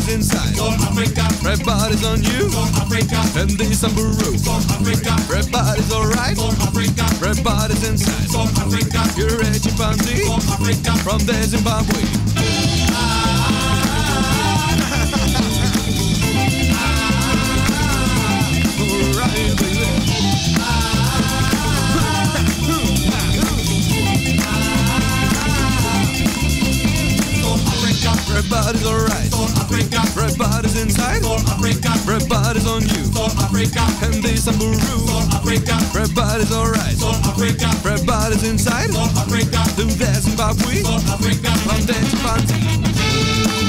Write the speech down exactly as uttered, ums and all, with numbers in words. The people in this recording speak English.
Everybody's inside. Everybody's on you. And this Samburu. Everybody's alright. Everybody's inside. You're a chimpanzee from the Zimbabwe. Alright, baby. Everybody's alright. Everybody's inside. Everybody's on you. And the Samburu. Everybody's alright. Everybody's inside. Do the Zimbabwe. From the chimpanzee.